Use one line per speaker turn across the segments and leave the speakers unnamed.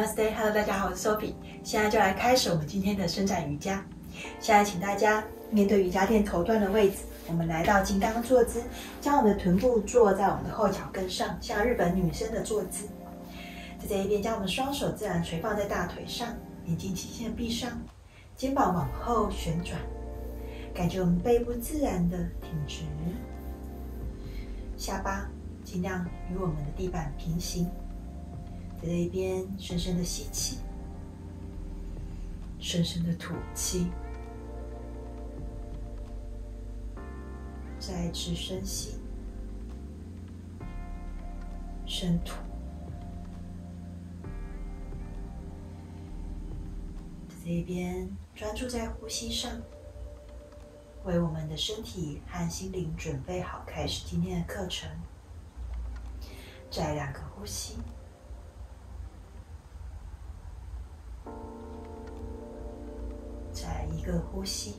Namaste，Hello， 大家好，我是 Sophie。现在就来开始我们今天的伸展瑜伽。现在请大家面对瑜伽垫头端的位置，我们来到金刚坐姿，将我们的臀部坐在我们的后脚跟上，像日本女生的坐姿。在这一边，将我们双手自然垂放在大腿上，眼睛轻轻的闭上，肩膀往后旋转，感觉我们背部自然的挺直，下巴尽量与我们的地板平行。在这一边，深深的吸气，深深的吐气，再次深吸，深吐。在这一边，专注在呼吸上，为我们的身体和心灵准备好开始今天的课程。再2个呼吸。再1个呼吸，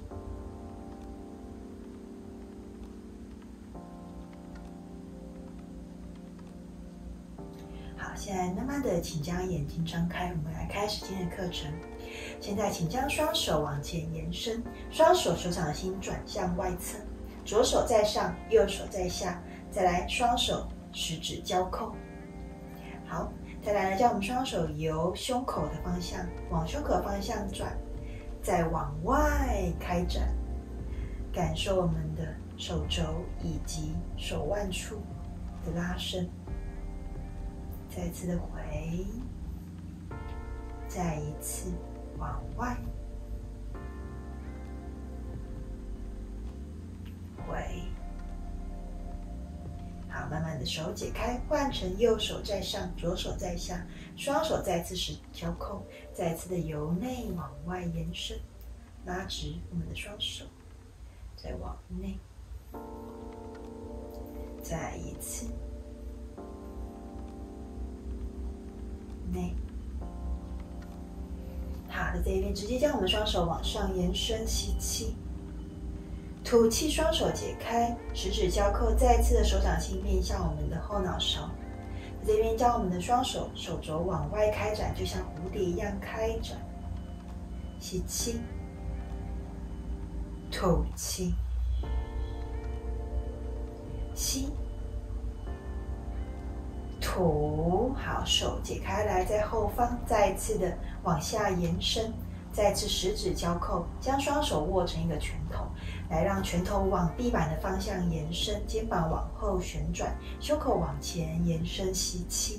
好，现在慢慢的，请将眼睛张开，我们来开始今天的课程。现在，请将双手往前延伸，双手手掌心转向外侧，左手在上，右手在下，再来双手食指交扣。好，再来呢，将我们双手由胸口的方向往胸口方向转。再往外开展，感受我们的手肘以及手腕处的拉伸。再次的回，再一次往外回。好，慢慢的手解开，换成右手在上，左手在下，双手再次使交扣，再次的由内往外延伸，拉直我们的双手，再往内，再一次内。好的，这一边直接将我们双手往上延伸，吸气。吐气，双手解开，食指交扣，再次的手掌心面向我们的后脑勺。这边将我们的双手手肘往外开展，就像蝴蝶一样开展。吸气，吐气，吸，吐。好，手解开来，在后方再次的往下延伸。再次食指交扣，将双手握成一个拳头，来让拳头往地板的方向延伸，肩膀往后旋转，胸口往前延伸。吸气，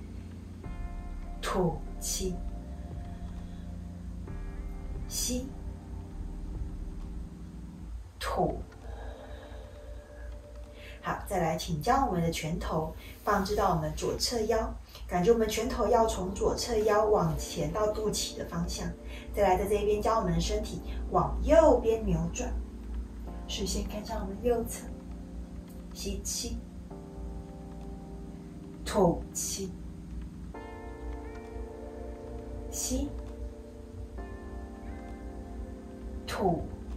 吐气，吸，吐。好，再来，请将我们的拳头放置到我们左侧腰，感觉我们拳头要从左侧腰往前到肚脐的方向。再来，在这边将我们的身体往右边扭转，视线看向我们右侧。吸气，吐气，吸，吐。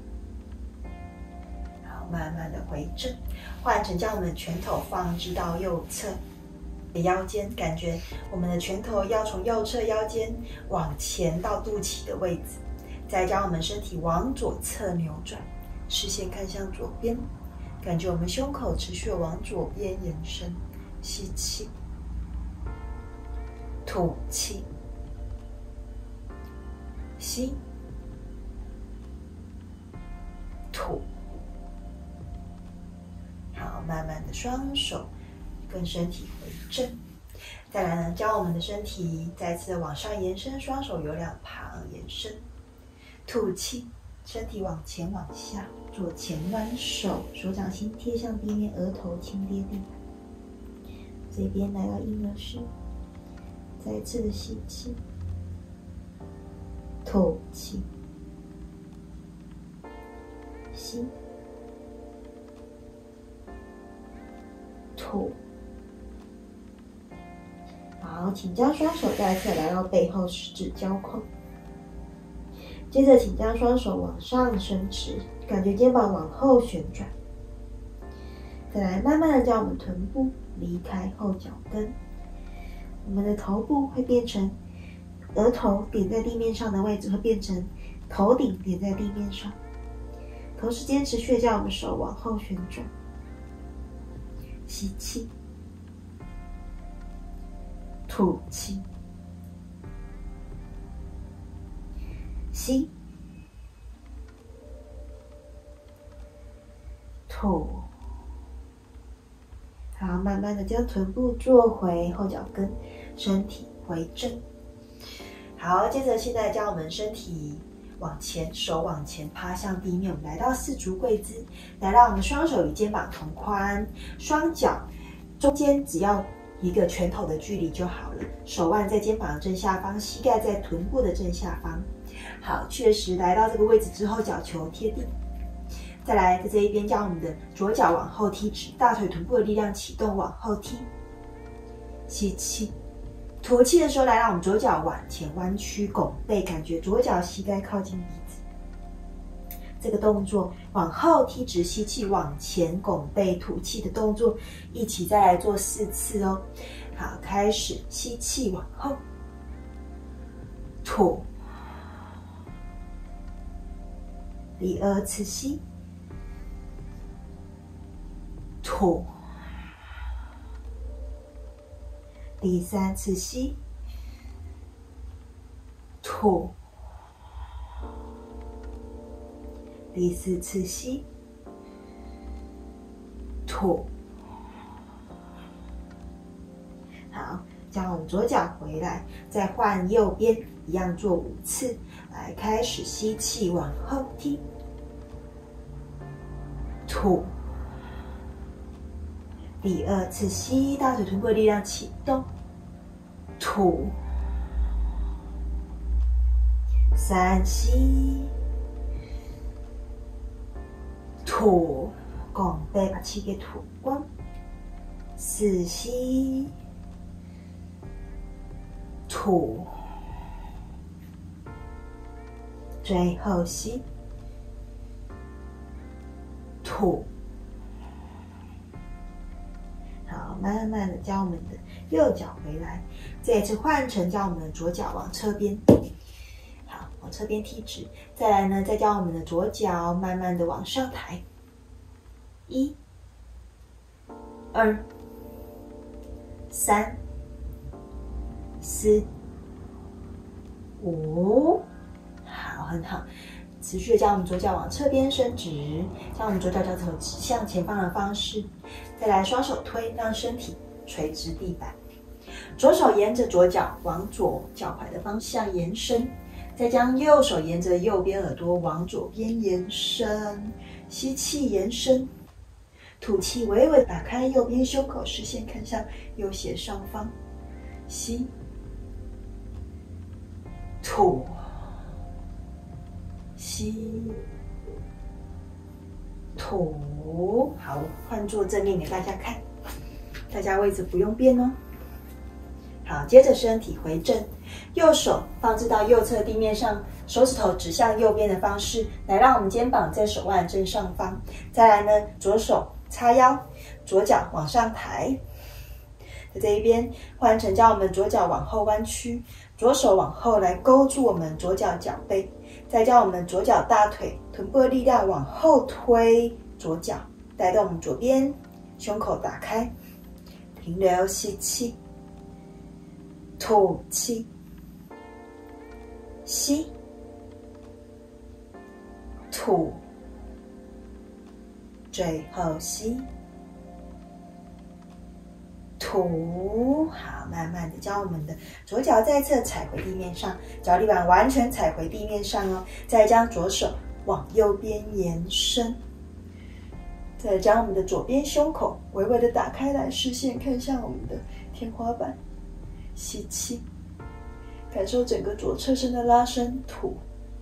好，慢慢的回正，换成将我们的拳头放置到右侧的腰间，感觉我们的拳头要从右侧腰间往前到肚脐的位置。再将我们身体往左侧扭转，视线看向左边，感觉我们胸口持续往左边延伸。吸气，吐气，吸，吐。好，慢慢的双手跟身体回正。再来呢，将我们的身体再次的往上延伸，双手由两旁延伸。吐气，身体往前往下，左前弯手，手掌心贴向地面，额头轻跌地板。这边来到婴儿式，再次的吸气，吐气，吸，吐。好，请将双手再次来到背后，食指交扣。接着，请将双手往上伸直，感觉肩膀往后旋转。再来，慢慢的将我们臀部离开后脚跟，我们的头部会变成额头点在地面上的位置会变成头顶点在地面上。同时间持续的将我们手往后旋转，吸气，吐气，吸，吐。好，慢慢的将臀部坐回后脚跟，身体回正。好，接着现在将我们身体往前，手往前趴向地面，我们来到四足跪姿，来让我们双手与肩膀同宽，双脚中间只要一个拳头的距离就好了，手腕在肩膀的正下方，膝盖在臀部的正下方。好，确实来到这个位置之后，脚球贴地。再来，在这一边将我们的左脚往后踢直，大腿臀部的力量启动，往后踢。吸气，吐气的时候，来让我们左脚往前弯曲拱背，感觉左脚膝盖靠近鼻子。这个动作往后踢直，吸气往前拱背，吐气的动作一起再来做4次哦。好，开始，吸气往后，吐，第2次吸。吐，第3次吸，吐，第4次吸，吐。好，将我们左脚回来，再换右边，一样做5次。来，开始吸气往后踢，吐。第2次吸，大腿臀部的力量启动，吐。3吸，吐，拱背把气给吐光。4吸，吐。最后吸，吐。好，慢慢的将我们的右脚回来，这一次换成将我们的左脚往侧边，好，往侧边踢直。再来呢，再将我们的左脚慢慢的往上抬。1、2、3、4、5，好，很好。持续的将我们左脚往侧边伸直，将我们左脚脚头指向前方的方式。再来双手推，让身体垂直地板。左手沿着左脚往左脚踝的方向延伸，再将右手沿着右边耳朵往左边延伸。吸气延伸，吐气微微打开右边胸口，视线看向右斜上方。吸，吐。吸，吐。好，换做正面给大家看，大家位置不用变哦。好，接着身体回正，右手放置到右侧地面上，手指头指向右边的方式，来让我们肩膀在手腕正上方。再来呢，左手叉腰，左脚往上抬。在这一边换成将我们左脚往后弯曲，左手往后来勾住我们左脚脚背。再将我们左脚大腿臀部的力量往后推，左脚带动我们左边胸口打开，停留，吸气，吐气，吸，吐，最后吸，吐。好，慢慢的将我们的左脚再次踩回地面上，脚底板完全踩回地面上哦。再将左手往右边延伸，再将我们的左边胸口微微的打开来，视线看向我们的天花板。吸气，感受整个左侧身的拉伸，吐，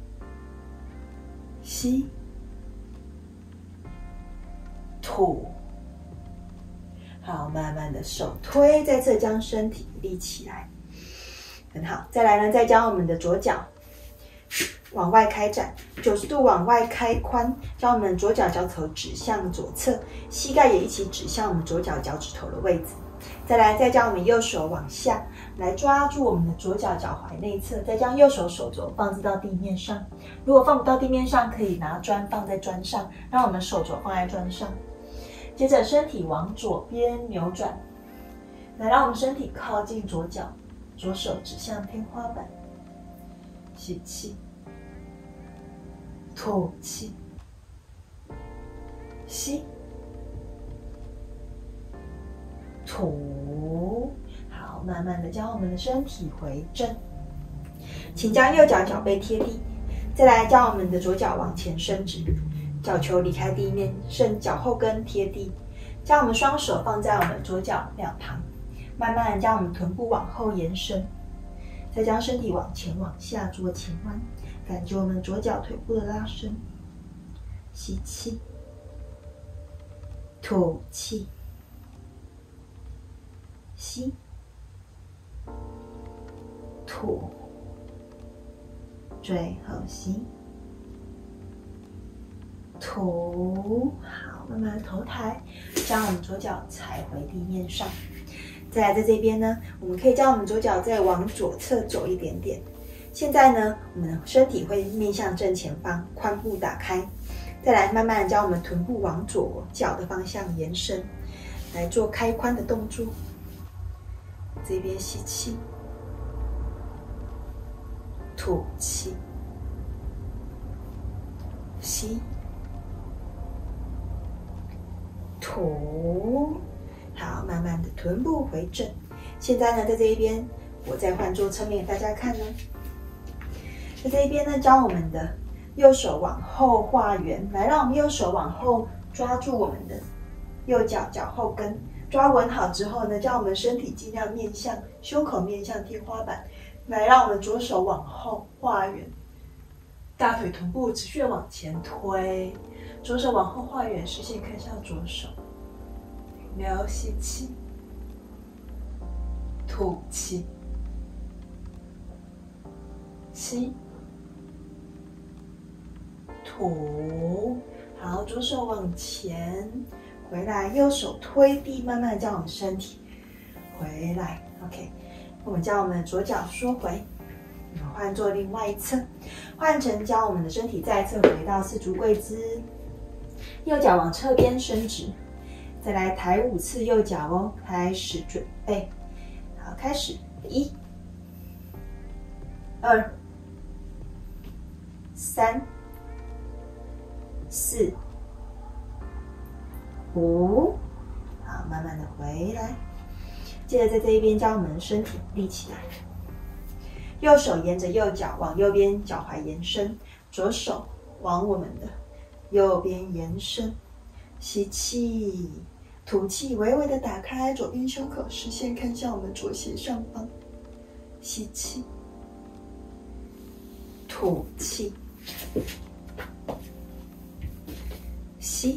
吸，吐。好，慢慢的手推，再次将身体立起来，很好。再来呢，再将我们的左脚往外开展，90度往外开髋，将我们左脚脚头指向左侧，膝盖也一起指向我们左脚脚趾头的位置。再来，再将我们右手往下， 来抓住我们的左脚脚踝内侧，再将右手手肘放置到地面上。如果放不到地面上，可以拿砖放在砖上，让我们手肘放在砖上。接着身体往左边扭转，来让我们身体靠近左脚，左手指向天花板。吸气，吐气，吸，吐。好，慢慢的将我们的身体回正，请将右脚脚背贴地，再来将我们的左脚往前伸直，脚球离开地面，剩脚后跟贴地，将我们双手放在我们左脚两旁，慢慢的将我们臀部往后延伸，再将身体往前往下做前弯，感觉我们左脚腿部的拉伸。吸气，吐气，吸，吐，最后吸，吐。好，慢慢头抬，将我们左脚踩回地面上。再来，在这边呢，我们可以将我们左脚再往左侧走一点点。现在呢，我们的身体会面向正前方，髋部打开。再来，慢慢的将我们臀部往左脚的方向延伸，来做开髋的动作。这边吸气，吐气，吸，吐。好，慢慢的臀部回正。现在呢，在这一边，我再换做侧面给大家看呢。在这一边呢，将我们的右手往后画圆，来让我们右手往后抓住我们的右脚脚后跟，抓稳好之后呢，将我们身体尽量面向胸口，面向天花板，来让我们左手往后画圆，大腿臀部持续的往前推，左手往后画圆，视线看向左手。留，吸气，吐气，吸，吐。好，左手往前，回来，右手推地，慢慢将我们身体回来。OK， 我们将我们的左脚缩回，我们换做另外一侧，换成将我们的身体再次回到四足跪姿，右脚往侧边伸直。再来抬5次右脚哦，开始准备，好，开始，1、2、3、4、5，好，慢慢的回来。接着在这一边将我们的身体立起来，右手沿着右脚往右边脚踝延伸，左手往我们的右边延伸，吸气。吐气，微微的打开左边胸口，视线看向我们左斜上方。吸气，吐气，吸，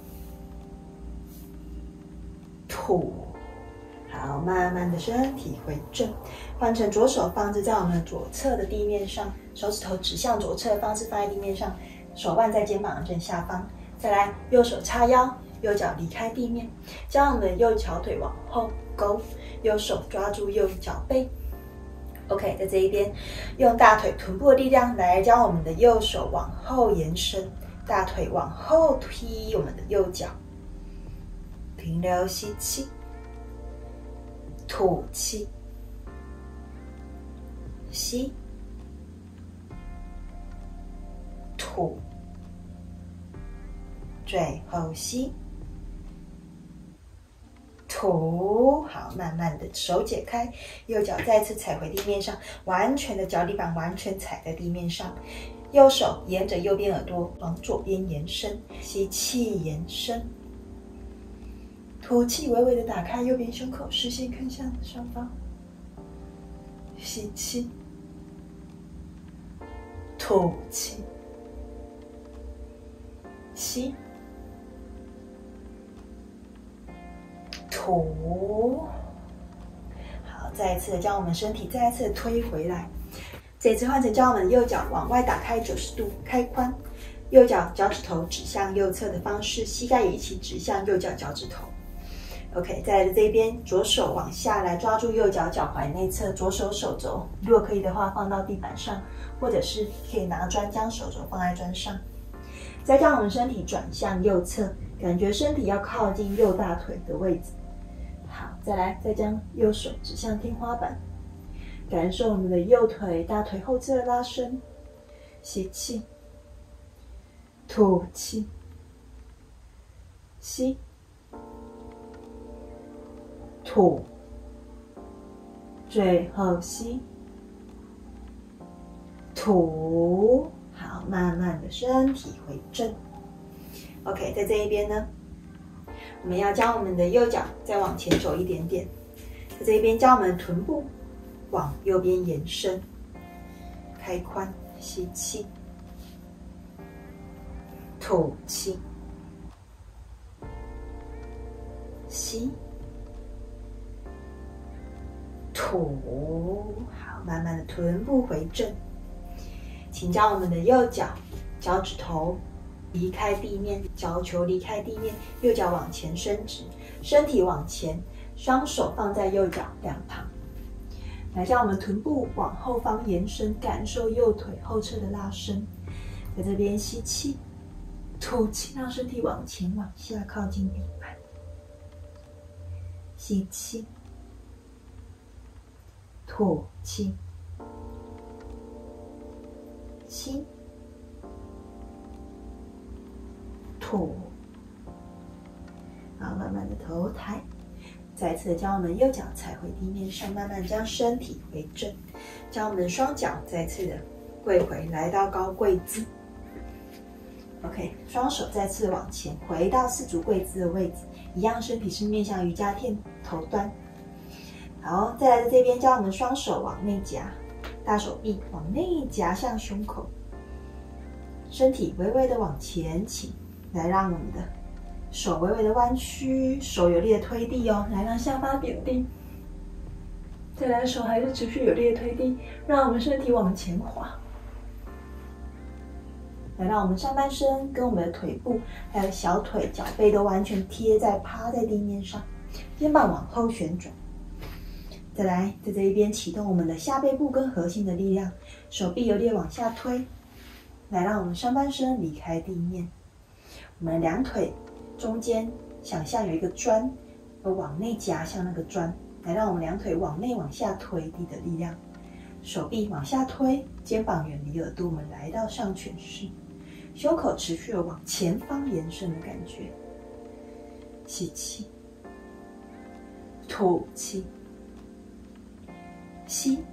吐。好，慢慢的身体回正，换成左手放置在我们左侧的地面上，手指头指向左侧，方式放在地面上，手腕在肩膀的正下方。再来，右手叉腰。右脚离开地面，将我们的右小腿往后勾，右手抓住右脚背。OK， 在这一边，用大腿臀部的力量来将我们的右手往后延伸，大腿往后踢我们的右脚。停留，吸气，吐气，吸，吐，最后吸。吐，好，慢慢的手解开，右脚再次踩回地面上，完全的脚底板完全踩在地面上，右手沿着右边耳朵往左边延伸，吸气延伸，吐气微微的打开右边胸口，视线看向上方，吸气，吐气，吸。吐，好，再一次的将我们身体再一次推回来。这次换成将我们的右脚往外打开90度，开髋，右脚脚趾头指向右侧的方式，膝盖也一起指向右脚脚趾头。 OK， 再来的这边，左手往下来抓住右脚脚踝内侧，左手手肘，如果可以的话放到地板上，或者是可以拿砖将手肘放在砖上。再将我们身体转向右侧，感觉身体要靠近右大腿的位置。好，再来，再将右手指向天花板，感受我们的右腿、大腿后侧的拉伸。吸气，吐气，吸。吐，最后吸，吐，好，慢慢的身体回正。OK， 在这一边呢，我们要将我们的右脚再往前走一点点，在这一边将我们的臀部往右边延伸，开髋，吸气，吐气，吸。吐，好，慢慢的臀部回正，请将我们的右脚脚趾头离开地面，脚球离开地面，右脚往前伸直，身体往前，双手放在右脚两旁，来将我们臀部往后方延伸，感受右腿后侧的拉伸。在这边吸气，吐气，让身体往前往下靠近地板。吸气。吐气，吸，吐，好，慢慢的头抬，再次的将我们右脚踩回地面上，慢慢将身体回正，将我们的双脚再次的跪回，来到高跪姿。OK， 双手再次往前，回到四足跪姿的位置，一样身体是面向瑜伽垫头端。好，再来在这边将我们双手往内夹，大手臂往内夹向胸口，身体微微的往前倾，来让我们的手微微的弯曲，手有力的推地哦，来让下巴点地。再来手还是持续有力的推地，让我们身体往前滑，来让我们上半身跟我们的腿部还有小腿、脚背都完全贴在趴在地面上，肩膀往后旋转。再来，在这一边启动我们的下背部跟核心的力量，手臂有力往下推，来让我们上半身离开地面。我们两腿中间想象有一个砖，往内夹向那个砖，来让我们两腿往内往下推地的力量。手臂往下推，肩膀远离耳朵，我们来到上犬式，胸口持续的往前方延伸的感觉。吸气，吐气。吸，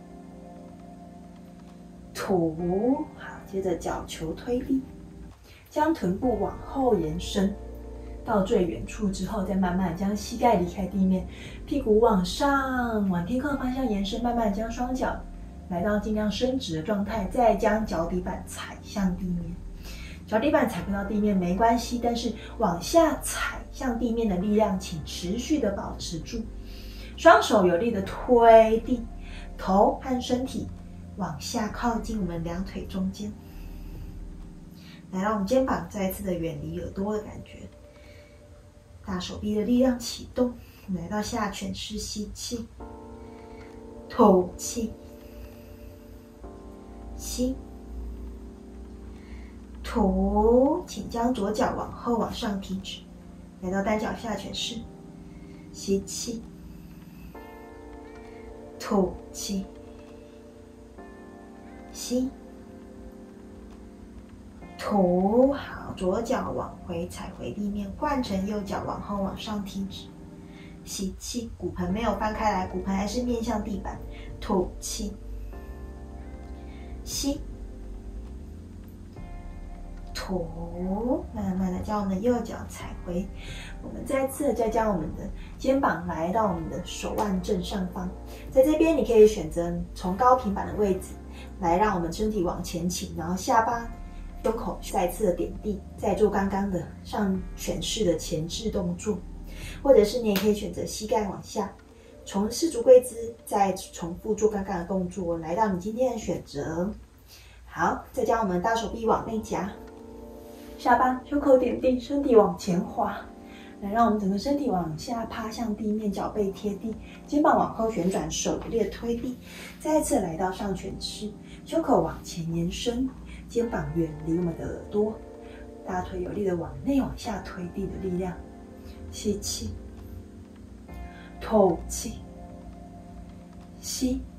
吐，好，接着脚球推地，将臀部往后延伸到最远处之后，再慢慢将膝盖离开地面，屁股往上，往天空方向延伸，慢慢将双脚来到尽量伸直的状态，再将脚底板踩向地面。脚底板踩不到地面没关系，但是往下踩向地面的力量，请持续的保持住，双手有力的推地。头和身体往下靠近我们两腿中间，来让我们肩膀再次的远离耳朵的感觉。大手臂的力量启动，来到下犬式，吸气，吐气，吸，吐，请将左脚往后往上提直，来到单脚下犬式，吸气。吐气，吸，吐，好，左脚往回踩回地面，换成右脚往后往上提直，吸气，骨盆没有翻开来，骨盆还是面向地板，吐气，吸，吐，慢慢的将我们的右脚踩回，我们再次再将我们的肩膀来到我们的手腕正上方，在这边你可以选择从高平板的位置来让我们身体往前倾，然后下巴、胸口再次的点地，再做刚刚的上犬式的前置动作，或者是你也可以选择膝盖往下，从四足跪姿再重复做刚刚的动作，来到你今天的选择。好，再将我们大手臂往内夹，下巴、胸口点地，身体往前滑， 来，让我们整个身体往下趴向地面，脚背贴地，肩膀往后旋转，手有力的推地。再一次来到上犬式，胸口往前延伸，肩膀远离我们的耳朵，大腿有力的往内往下推地的力量。吸气，吐气，吸。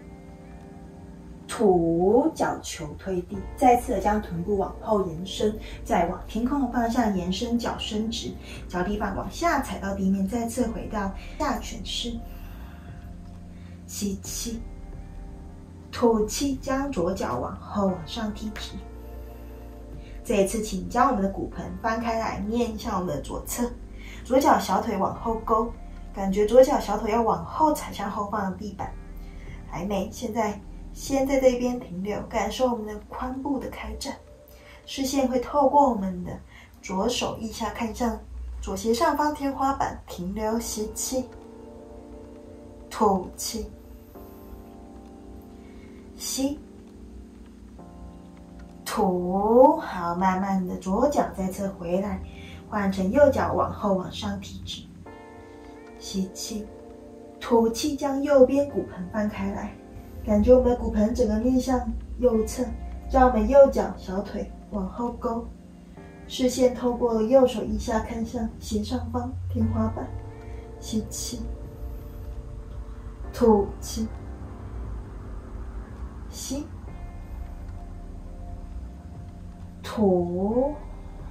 吐，脚球推地，再次的将臀部往后延伸，再往天空的方向延伸，脚伸直，脚底板往下踩到地面，再次回到下犬式。吸气，吐气，将左脚往后往上踢直。这一次，请将我们的骨盆翻开来，面向我们的左侧，左脚小腿往后勾，感觉左脚小腿要往后踩向后方的地板。还没，现在先在这边停留，感受我们的髋部的开展，视线会透过我们的左手腋下看向左斜上方天花板，停留，吸气，吐气，吸，吐，好，慢慢的左脚再侧回来，换成右脚往后往上提直，吸气，吐气，将右边骨盆翻开来。感觉我们的骨盆整个面向右侧，将我们右脚小腿往后勾，视线透过右手腋下看向斜上方天花板，吸气，吐气，吸，吐，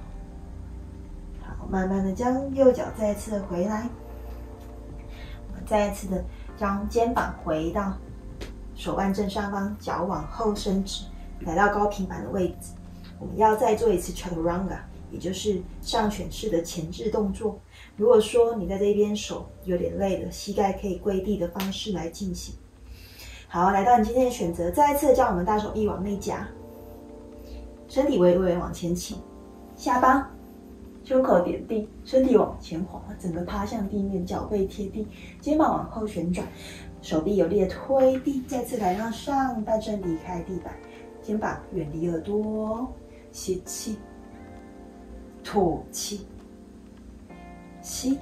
好，慢慢的将右脚再次回来，我们再一次的将肩膀回到手腕正上方，脚往后伸直，来到高平板的位置。我们要再做一次 chaturanga， 也就是上犬式的前置动作。如果说你在这边手有点累了，膝盖可以跪地的方式来进行。好，来到你今天的选择，再一次将我们大手臂往内夹，身体微微往前倾，下巴、胸口点地，身体往前滑，整个趴向地面，脚背贴地，肩膀往后旋转。手臂有力的推地，再次来让上半身离开地板，肩膀远离耳朵，吸气，吐气，吸，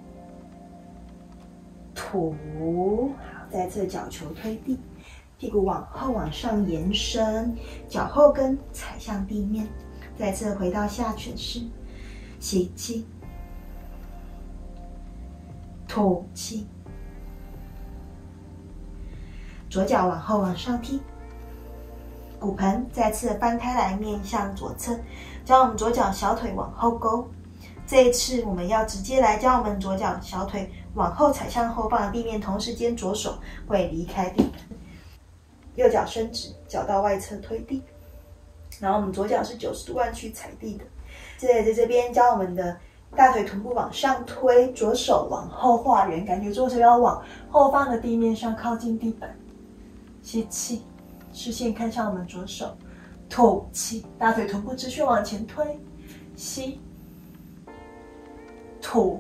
吐，好，再次脚球推地，屁股往后往上延伸，脚后跟踩向地面，再次回到下犬式，吸气，吐气。左脚往后往上踢，骨盆再次翻开来，面向左侧，将我们左脚小腿往后勾。这一次我们要直接来将我们左脚小腿往后踩向后方的地面，同时间左手会离开地板，右脚伸直，脚到外侧推地，然后我们左脚是90度弯曲踩地的。在这边将我们的大腿臀部往上推，左手往后画圆，感觉左手要往后方的地面上靠近地板。吸气，视线看向我们左手，吐气，大腿臀部持续往前推，吸，吐，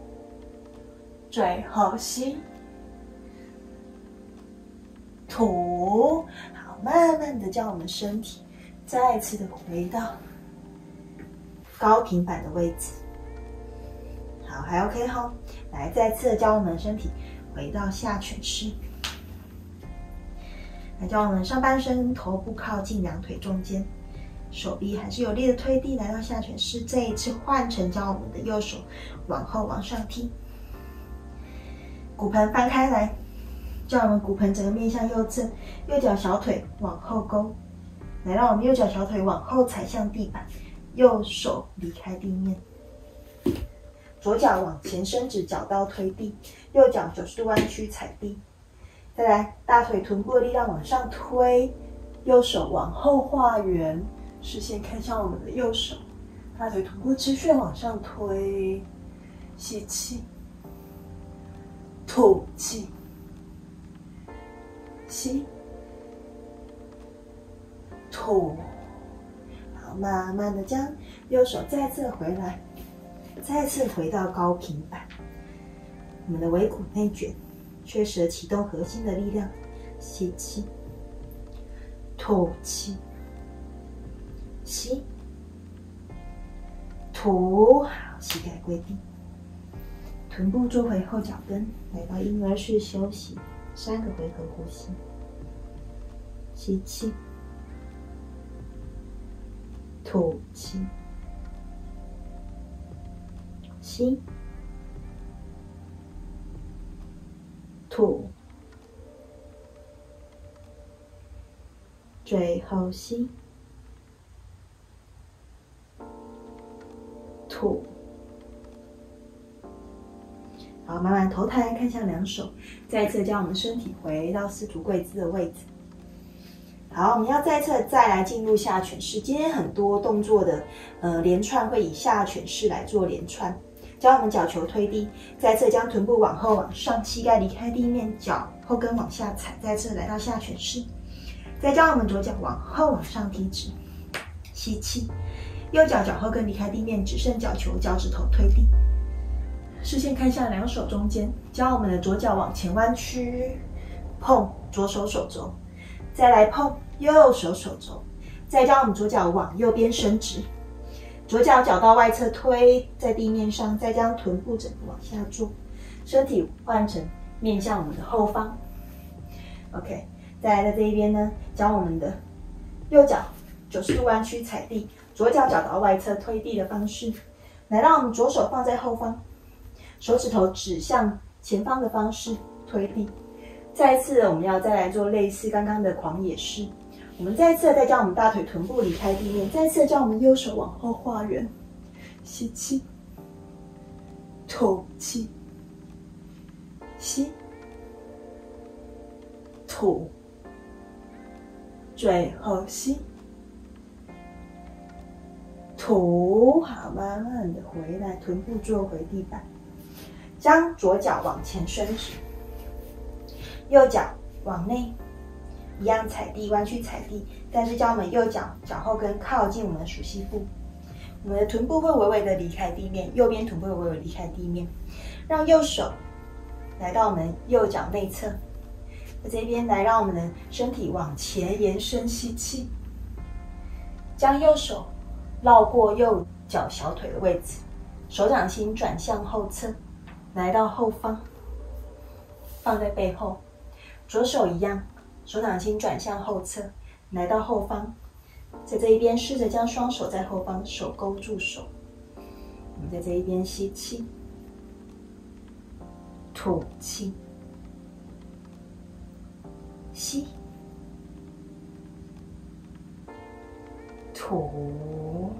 最后吸，吐，好，慢慢的将我们身体再次的回到高平板的位置，好，还 OK 哈，来，再次的将我们身体回到下犬式。来，将我们上半身头部靠近两腿中间，手臂还是有力的推地，来到下犬式。这一次换成将我们的右手往后往上踢，骨盆翻开来，将我们骨盆整个面向右侧，右脚小腿往后勾，来让我们右脚小腿往后踩向地板，右手离开地面，左脚往前伸直，脚刀推地，右脚90度弯曲踩地。再来，大腿臀部的力量往上推，右手往后画圆，视线看向我们的右手，大腿臀部持续往上推，吸气，吐气，吸，吐，好，慢慢的将右手再次回来，再次回到高平板，我们的尾骨内卷。缺失了启动核心的力量，吸气，吐气，吸，吐，好，膝盖跪地， 臀部坐回后脚跟，来到婴儿式休息，3个回合呼吸。吸气，吐气，吸，吐，最后吸，吐。好，慢慢头抬，看向两手，再次将我们身体回到四足跪姿的位置。好，我们要再来进入下犬式。今天很多动作的连串会以下犬式来做连串。将我们脚球推低，再次将臀部往后往上，膝盖离开地面，脚后跟往下踩，再次来到下犬式。再将我们左脚往后往上提直，吸气，右脚脚后跟离开地面，只剩脚球，脚趾头推地。视线看向两手中间，将我们的左脚往前弯曲，碰左手手肘，再来碰右手手肘，再将我们左脚往右边伸直，左脚脚到外侧推在地面上，再将臀部整个往下坐，身体换成面向我们的后方。OK， 再来在这一边呢，将我们的右脚90度弯曲踩地，左脚脚到外侧推地的方式，来让我们左手放在后方。手指头指向前方的方式推地。再一次，我们要再来做类似刚刚的狂野式。我们再一次再将我们大腿臀部离开地面，再次将我们右手往后画圆，吸气，吐气，吸，吐，最后吸，吐。好，慢慢的回来，臀部坐回地板。将左脚往前伸直，右脚往内，一样踩地，弯曲踩地，但是将我们右脚脚后跟靠近我们的属膝部，我们的臀部会微微的离开地面，右边臀部会微微离开地面，让右手来到我们右脚内侧，在这边来让我们的身体往前延伸，吸气，将右手绕过右脚小腿的位置，手掌心转向后侧。来到后方，放在背后，左手一样，手掌心转向后侧，来到后方，在这一边试着将双手在后方，手勾住手。我们在这一边吸气，吐气，吸，吐。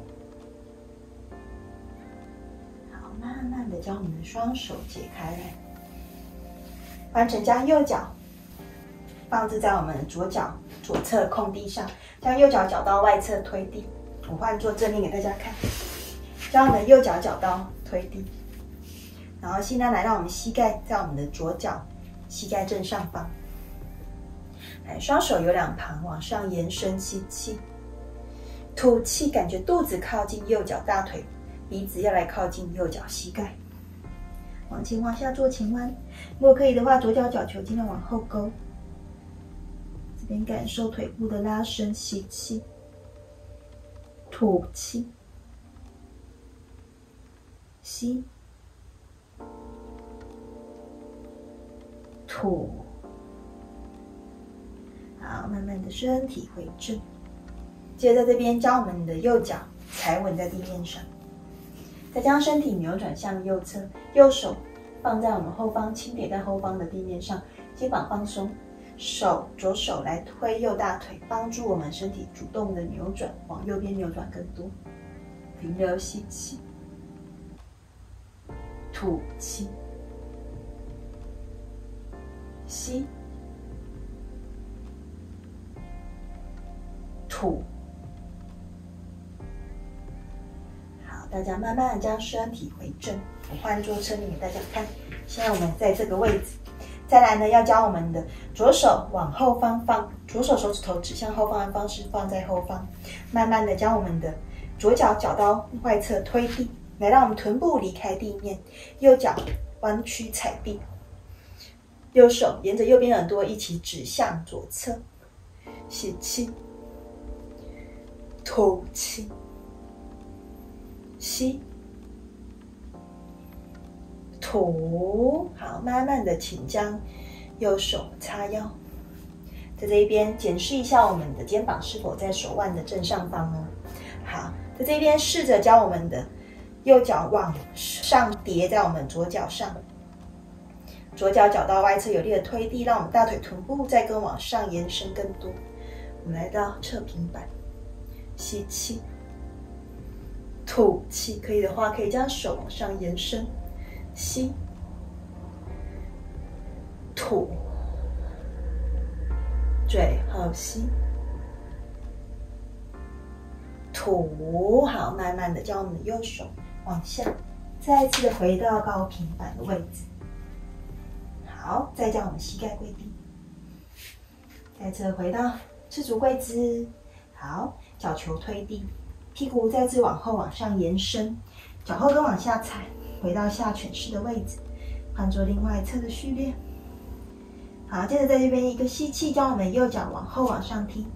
慢慢的将我们的双手解开来，换成将右脚放置在我们左脚左侧空地上，将右脚脚到外侧推地。我换做正面给大家看，将我们的右脚脚到推地，然后现在来到我们膝盖在我们的左脚膝盖正上方，来双手由两旁往上延伸，吸气，吐气，感觉肚子靠近右脚大腿。鼻子要来靠近右脚膝盖，往前往下做前弯。如果可以的话，左脚脚球尽量往后勾。这边感受腿部的拉伸，吸气，吐气，吸，吐。好，慢慢的身体回正。接着在这边将我们的右脚踩稳在地面上。再将身体扭转向右侧，右手放在我们后方，轻点在后方的地面上，肩膀放松，左手来推右大腿，帮助我们身体主动的扭转，往右边扭转更多。平流吸气，吐气，吸，吐。大家慢慢的将身体回正，我换做侧面给大家看。现在我们在这个位置，再来呢，要将我们的左手往后方放，左手手指头指向后方的方式放在后方，慢慢的将我们的左脚脚到外侧推地，来让我们臀部离开地面，右脚弯曲踩地，右手沿着右边耳朵一起指向左侧，吸气，吐气，吸， 吐。好，慢慢的，请将右手叉腰，在这一边检视一下我们的肩膀是否在手腕的正上方哦。好，在这边试着将我们的右脚往上叠在我们左脚上，左脚脚到外侧有力的推地，让我们大腿臀部再更往上延伸更多。我们来到侧平板，吸气，吐气。可以的话，可以将手往上延伸，吸，吐，最后吸，吐。好，慢慢的将我们的右手往下，再一次的回到高平板的位置。好，再将我们膝盖跪地，再次回到赤足跪姿。好，脚球推地，屁股再次往后往上延伸，脚后跟往下踩，回到下犬式的位置，换做另外一侧的序列。好，接着在这边一个吸气，将我们右脚往后往上踢，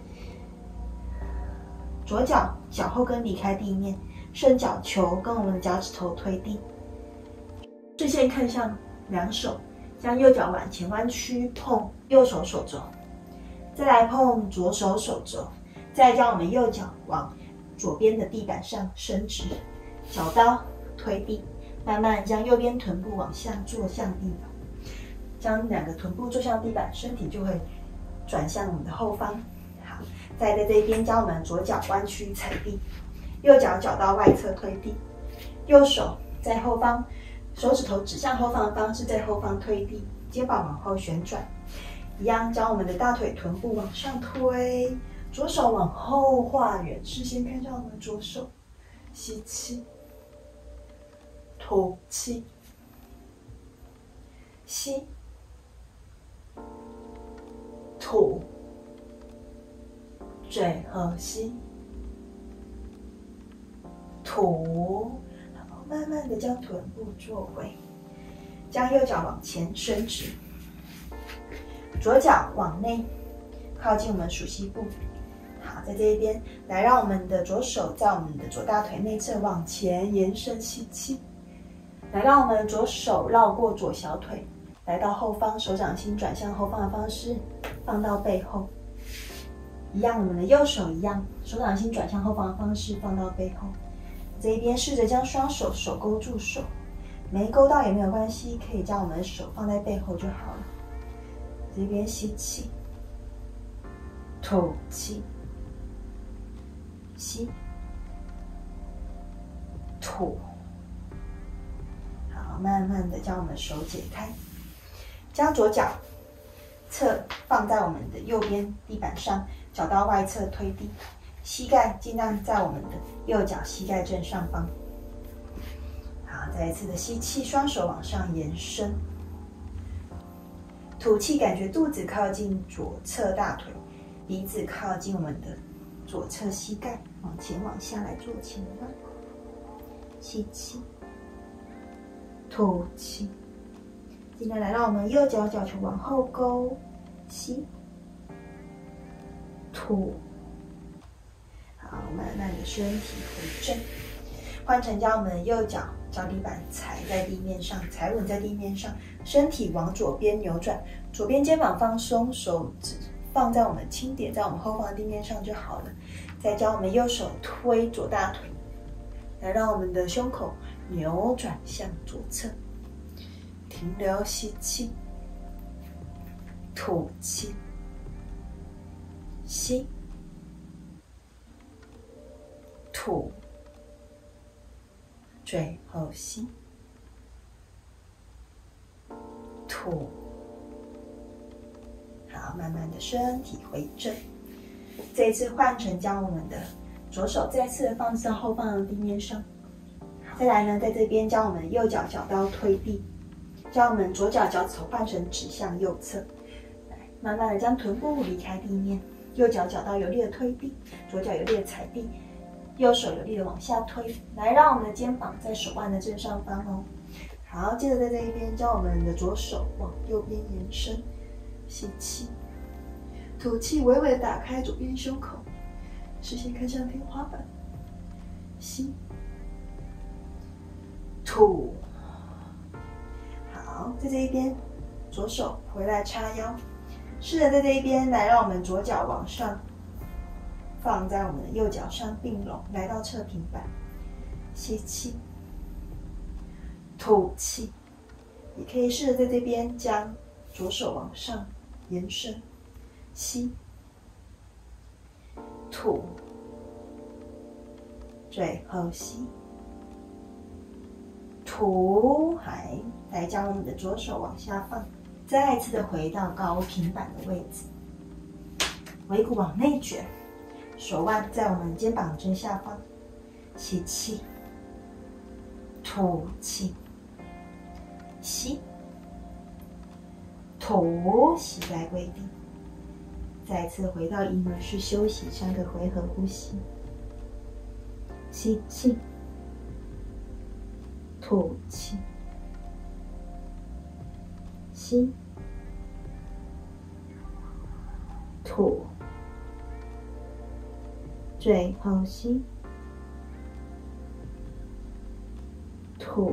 左脚脚后跟离开地面，顺脚球跟我们的脚趾头推地，视线看向两手，将右脚往前弯曲，碰右手手肘，再来碰左手手肘，再将我们右脚往左边的地板上伸直，脚刀推地，慢慢将右边臀部往下坐向地板，将两个臀部坐向地板，身体就会转向我们的后方。好，再在这一边将我们左脚弯曲踩地，右脚脚到外侧推地，右手在后方，手指头指向后方的方式在后方推地，肩膀往后旋转，一样将我们的大腿臀部往上推，左手往后画圆，视线看向我们的左手，吸气，吐气，吸，吐，最后吸，吐。好，慢慢的将臀部坐回，将右脚往前伸直，左脚往内靠近我们属膝部。好，在这一边来，让我们的左手在我们的左大腿内侧往前延伸，吸气，来让我们左手绕过左小腿，来到后方，手掌心转向后方的方式放到背后，一样，我们的右手一样，手掌心转向后方的方式放到背后。这一边试着将双手手勾住手，没勾到也没有关系，可以将我们的手放在背后就好了。这边吸气，吐气，吸，吐。好，慢慢的将我们的手解开，将左脚侧放在我们的右边地板上，脚到外侧推地，膝盖尽量在我们的右脚膝盖正上方。好，再一次的吸气，双手往上延伸，吐气，感觉肚子靠近左侧大腿，鼻子靠近我们的左侧膝盖，往前往下来做前弯。吸气，吐气，尽量来让我们右脚脚球往后勾，吸，吐。好，慢慢的身体回正，换成将我们的右脚脚底板踩在地面上，踩稳在地面上，身体往左边扭转，左边肩膀放松，手指放在我们轻点在我们后方的地面上就好了。再将我们右手推左大腿，来让我们的胸口扭转向左侧，停留，吸气，吐气，吸，吐，最后吸，吐。好，慢慢的身体回正。这一次换成将我们的左手再次放到后方的地面上。再来呢，在这边将我们的右脚脚刀推地，将我们左脚脚趾头换成指向右侧，来慢慢的将臀部离开地面，右脚脚刀有力的推地，左脚有力的踩地，右手有力的往下推，来让我们的肩膀在手腕的正上方哦。好，接着在这一边将我们的左手往右边延伸，吸气，吐气，微微的打开左边胸口，视线看向天花板，吸，吐， 在这一边，左手回来叉腰，试着在这一边来让我们左脚往上放在我们的右脚上并拢，来到侧平板。吸气，吐气。也可以试着在这边将左手往上延伸，吸，吐，最后吸，吐，来将我们的左手往下放，再一次的回到高平板的位置，尾骨往内卷，手腕在我们肩膀正下方，吸气，吐气。吸，吐，膝盖跪地，再次回到婴儿式休息3个回合呼吸。吸气，吐气，吸，吐，最后吸，吐。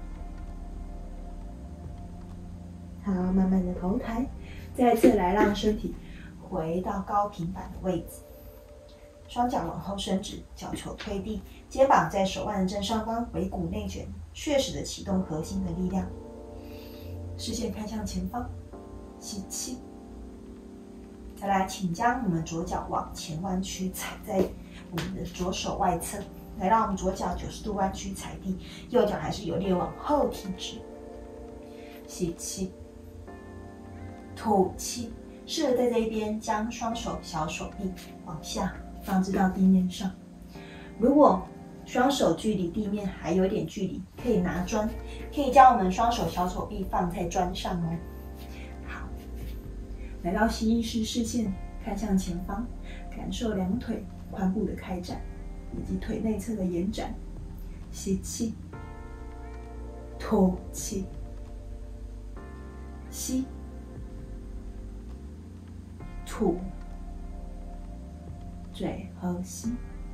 好，慢慢的头抬，再次来让身体回到高平板的位置，双脚往后伸直，脚球推地，肩膀在手腕的正上方，尾骨内卷，确实的启动核心的力量。视线看向前方，吸气。再来，请将我们左脚往前弯曲，踩在我们的左手外侧，来让我们左脚90度弯曲踩地，右脚还是有力往后踢直。吸气。吐气，试着在这一边将双手小手臂往下放置到地面上。如果双手距离地面还有点距离，可以拿砖，可以将我们双手小手臂放在砖上哦。好，来到蜥蜴式，视线看向前方，感受两腿髋部的开展，以及腿内侧的延展。吸气，吐气，吸。吐，最后吸，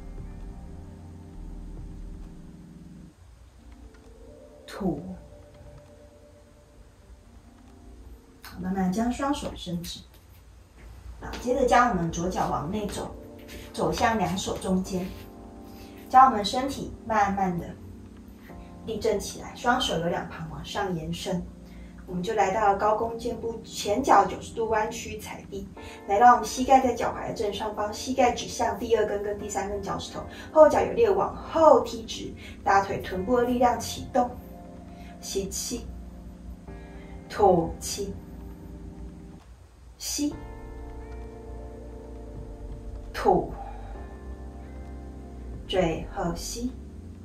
吐。慢慢将双手伸直，接着将我们左脚往内走，走向两手中间，将我们身体慢慢的立正起来，双手由两旁往上延伸。我们就来到了高弓肩部，前脚90度弯曲踩地，来到我们膝盖在脚踝的正上方，膝盖指向第2根跟第3根脚趾头，后脚有力往后踢直，大腿臀部的力量启动。吸气，吐气，吸，吐，最后吸。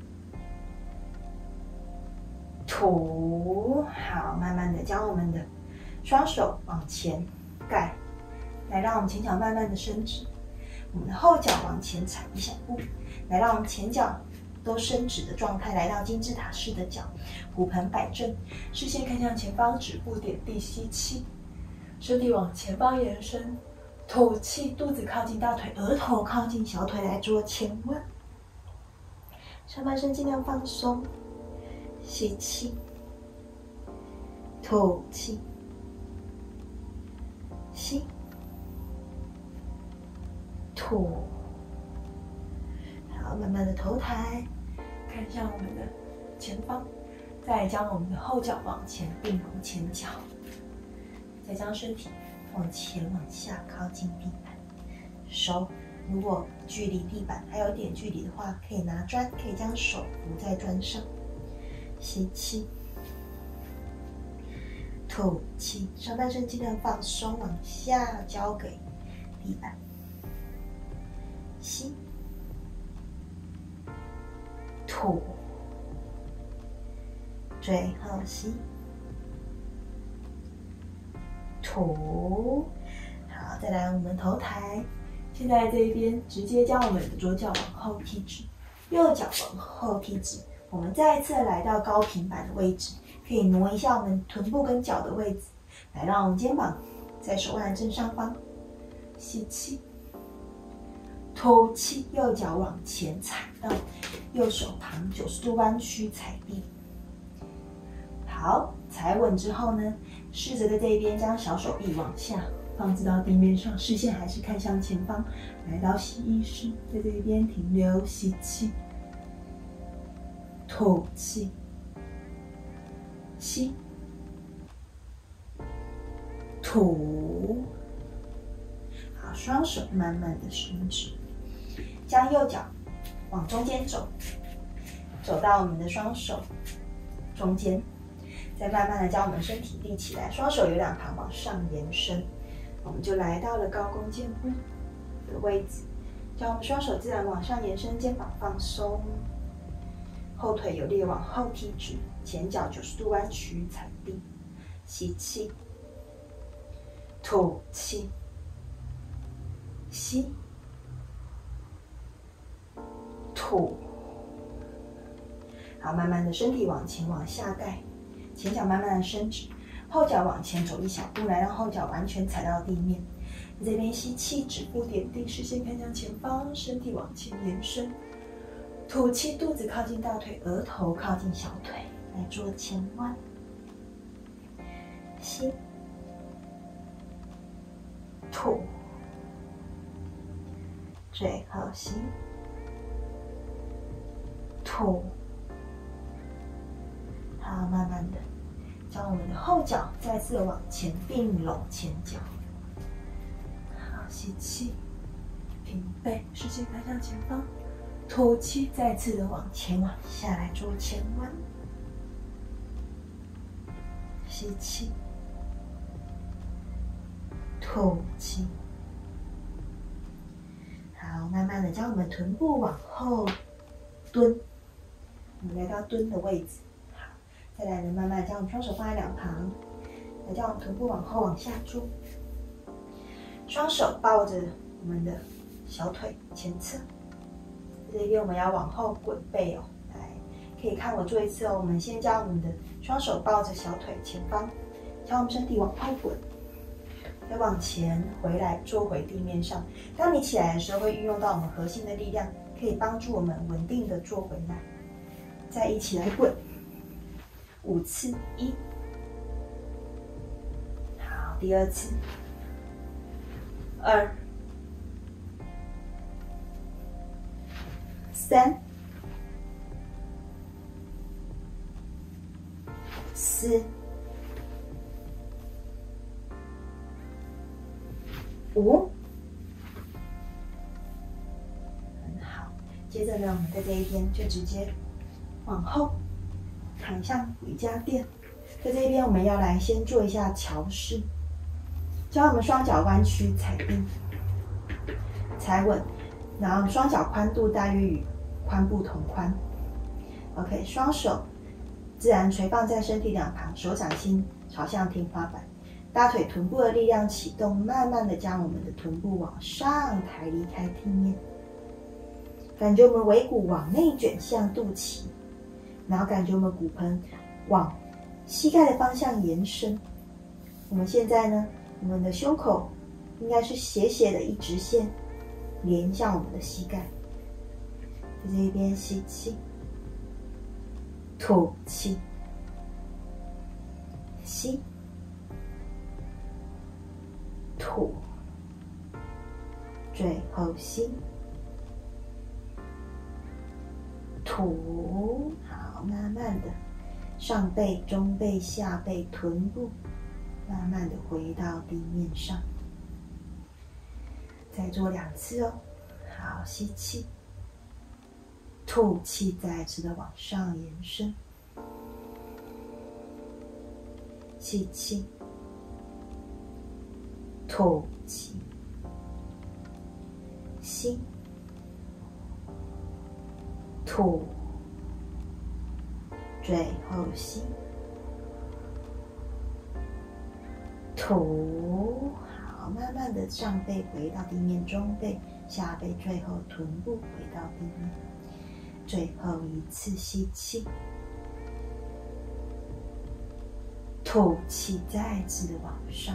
吐，好，慢慢的将我们的双手往前盖，来让我们前脚慢慢的伸直，我们的后脚往前踩一小步，来让我们前脚都伸直的状态，来到金字塔式的脚，骨盆摆正，视线看向前方，指部点地，吸气，身体往前方延伸，吐气，肚子靠近大腿，额头靠近小腿，来做前弯，上半身尽量放松。吸气，吐气，吸，吐。好，慢慢的头抬，看向我们的前方，再将我们的后脚往前并拢前脚，再将身体往前往下靠近地板，手如果距离地板还有点距离的话，可以拿砖，可以将手扶在砖上。吸气，吐气，上半身尽量放松，往下交给地板。吸，吐，最后吸，吐。好，再来我们头抬，现在这一边直接将我们的左脚往后踢直，右脚往后踢直。我们再一次来到高平板的位置，可以挪一下我们臀部跟脚的位置，来让我们肩膀在手腕的正上方。吸气，吐气，右脚往前踩到右手旁90度弯曲踩地。好， 好，踩稳之后呢，试着在这一边将小手臂往下放置到地面上，视线还是看向前方，来到吸意识，在这一边停留，吸气，吐气，吸，吐。好，双手慢慢的伸直，将右脚往中间走，走到我们的双手中间，再慢慢的将我们身体立起来，双手有两旁往上延伸，我们就来到了高弓箭步的位置，将我们双手自然往上延伸，肩膀放松，后腿有力往后踢直，前脚90度弯曲踩地，吸气，吐气，吸，吐。好，慢慢的身体往前往下带，前脚慢慢的伸直，后脚往前走一小步，来让后脚完全踩到地面。在这边吸气，指腹点地，视线看向前方，身体往前延伸。吐气，肚子靠近大腿，额头靠近小腿，来做前弯。吸，吐，最后吸，吐。好，慢慢的将我们的后脚再次往前并拢前脚。好，吸气，平背，视线看向前方。吐气，再次的往前往下来做前弯。吸气，吐气。好，慢慢的将我们臀部往后蹲，我们来到蹲的位置。再来呢，慢慢将我们双手放在两旁，来将我们臀部往后往下坐，双手抱着我们的小腿前侧，这边我们要往后滚背哦，来，可以看我做一次哦。我们先将我们的双手抱着小腿前方，将我们身体往后滚，再往前回来坐回地面上。当你起来的时候，会运用到我们核心的力量，可以帮助我们稳定的坐回来。再一起来滚。5次，1，好，第2次，2、3、4、5，很好。接着呢，我们在这一边就直接往后。躺向瑜伽垫，在这边我们要来先做一下桥式，将我们双脚弯曲踩地，踩稳，然后双脚宽度大约与髋部同宽。OK， 双手自然垂放在身体两旁，手掌心朝向天花板，大腿臀部的力量启动，慢慢的将我们的臀部往上抬，离开地面，感觉我们尾骨往内卷向肚脐。然后感觉我们骨盆往膝盖的方向延伸。我们现在呢，我们的胸口应该是斜斜的一直线连向我们的膝盖。在这一边吸气，吐气，吸，吐，最后吸，吐。好，慢慢的，上背、中背、下背、臀部，慢慢的回到地面上。再做2次哦。好，吸气，吐气，再次的往上延伸。吸气，吐气，吸，吐。最后吸，吐。好，慢慢的上背回到地面，中背、下背，最后臀部回到地面。最后一次吸气，吐气，再次的往上。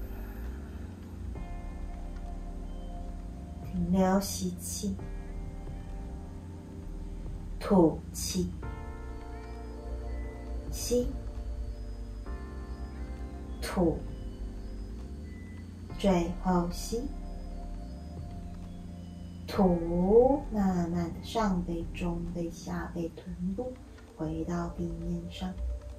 停留，吸气，吐气。吸， 吐，最后吸，吐，慢慢的上背、中背、下背、臀部回到地面上。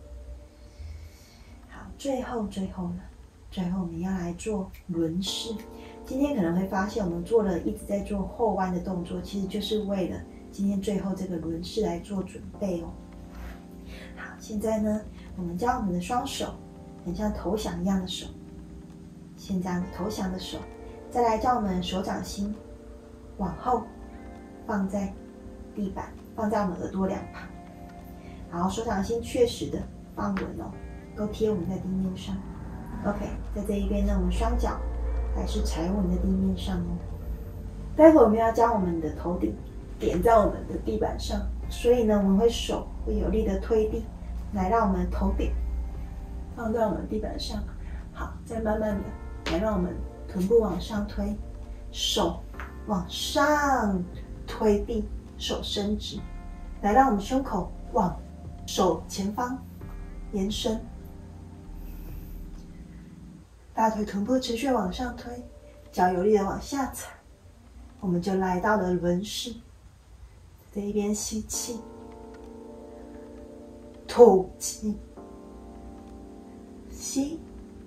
好，最后我们要来做轮式。今天可能会发现我们一直在做后弯的动作，其实就是为了今天最后这个轮式来做准备哦。好，现在呢，我们将我们的双手，很像投降一样的手，先这样子投降的手，再来将我们的手掌心往后放在地板，放在我们耳朵两旁。好，手掌心确实的放稳哦，都贴稳在地面上。OK， 在这一边呢，我们双脚还是踩稳在地面上哦。待会我们要将我们的头顶点在我们的地板上，所以呢，我们手会有力的推地，来让我们头顶放在我们地板上。好，再慢慢的来让我们臀部往上推，手往上推地，手伸直，来让我们胸口往手前方延伸，大腿臀部持续往上推，脚有力的往下踩，我们就来到了轮式。这一边吸气，吐气，吸，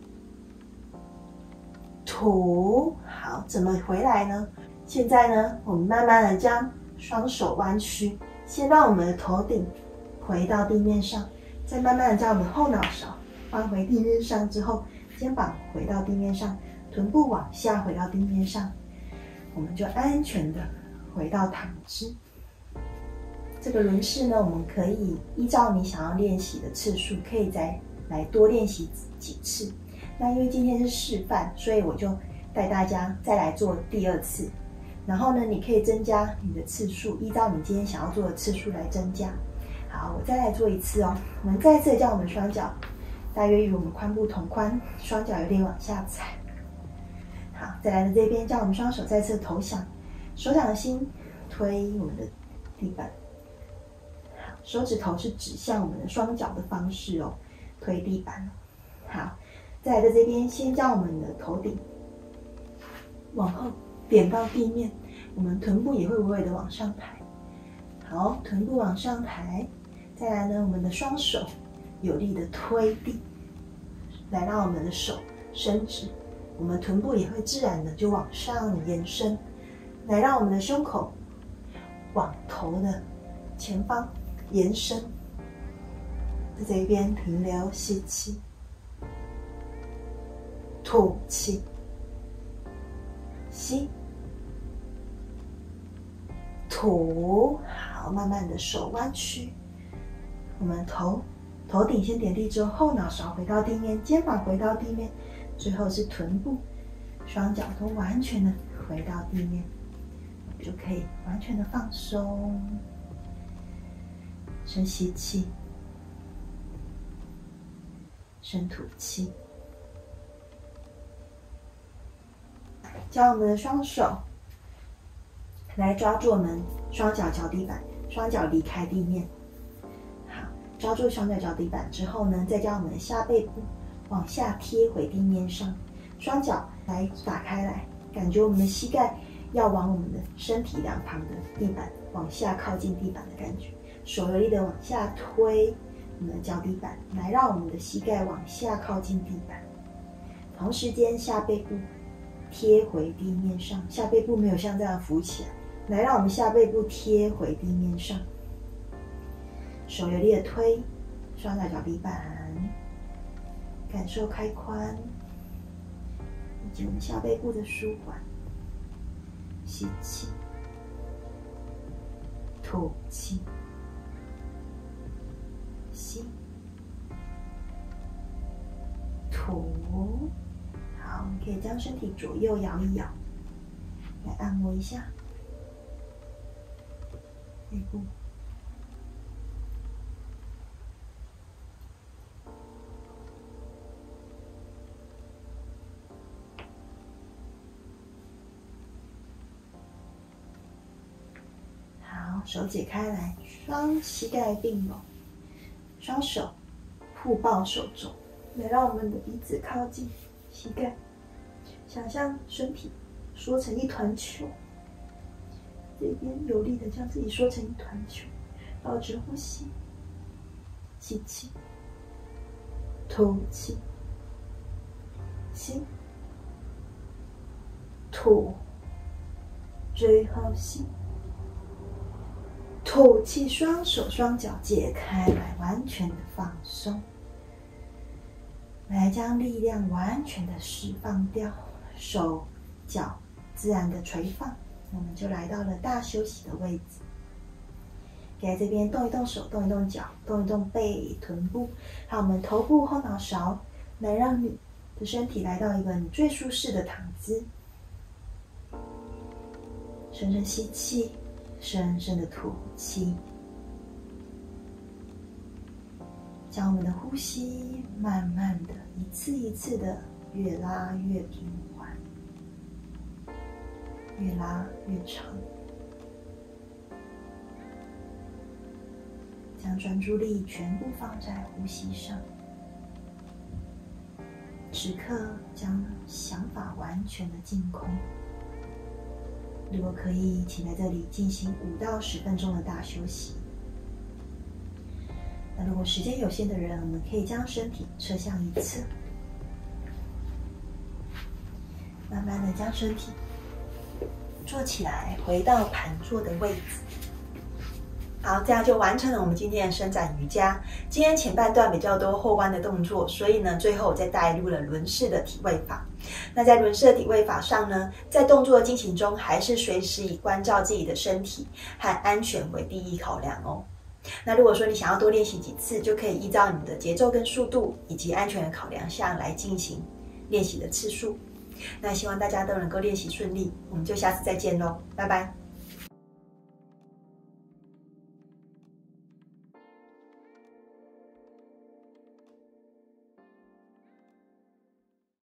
吐。好，怎么回来呢？现在呢，我们慢慢的将双手弯曲，先让我们的头顶回到地面上，再慢慢的将我们后脑勺放回地面上之后，肩膀回到地面上，臀部往下回到地面上，我们就安全的回到躺姿。这个轮式呢，我们可以依照你想要练习的次数，可以再来多练习几次。那因为今天是示范，所以我就带大家再来做第二次。然后呢，你可以增加你的次数，依照你今天想要做的次数来增加。好，我再来做一次哦。我们再次将我们双脚大约与我们髋部同宽，双脚有点往下踩。好，再来的这边，将我们双手再次投降，手掌心推我们的地板。好，手指头是指向我们的双脚的方式哦，推地板。好，再来的这边，先将我们的头顶往后点到地面，我们臀部也会微微的往上抬。好，臀部往上抬，再来呢，我们的双手有力的推地，来让我们的手伸直，我们臀部也会自然的就往上延伸，来让我们的胸口往头的前方延伸。在这一边停留，吸气，吐气，吸，吐。好，慢慢的手弯曲，我们头顶先点地之后，后脑勺回到地面，肩膀回到地面，最后是臀部，双脚都完全的回到地面，就可以完全的放松。深吸气，深吐气，将我们的双手来抓住我们双脚脚底板，双脚离开地面。好，抓住双脚脚底板之后呢，再将我们的下背部往下贴回地面上，双脚来打开来，感觉我们的膝盖要往我们的身体两旁的地板往下靠近地板的感觉，手有力的往下推我们的脚底板，来让我们的膝盖往下靠近地板，同时间下背部贴回地面上，下背部没有像这样浮起来，来让我们下背部贴回地面上，手有力的推双脚脚底板，感受开宽以及我们下背部的舒缓。吸气，吐气，吸，吐。好，我们可以将身体左右摇一摇，来按摩一下背部。好，手解开来，双膝盖并拢，双手互抱手肘， 来让我们的鼻子靠近膝盖，想象身体缩成一团球，这边有力的将自己缩成一团球，保持呼吸，吸气，吐气，吸，吐，最后吸，吐气，双手双脚解开来，完全的放松。来将力量完全的释放掉，手脚自然的垂放，我们就来到了大休息的位置。在这边动一动手，动一动脚，动一动背、臀部，还有我们头部、后脑勺，来让你的身体来到一个你最舒适的躺姿。深深吸气，深深的吐气，将我们的呼吸慢慢的一次一次的越拉越平缓，越拉越长。将专注力全部放在呼吸上，此刻将想法完全的净空。如果可以，请在这里进行5到10分钟的大休息。那如果时间有限的人，我们可以将身体侧向一侧，慢慢的将身体坐起来，回到盘坐的位置。好，这样就完成了我们今天的伸展瑜伽。今天前半段比较多后弯的动作，所以呢，最后我再带入了轮式的体位法。那在轮式的体位法上呢，在动作的进行中，还是随时以关照自己的身体和安全为第一考量哦。那如果说你想要多练习几次，就可以依照你的节奏跟速度以及安全的考量项来进行练习的次数。那希望大家都能够练习顺利，我们就下次再见喽，拜拜。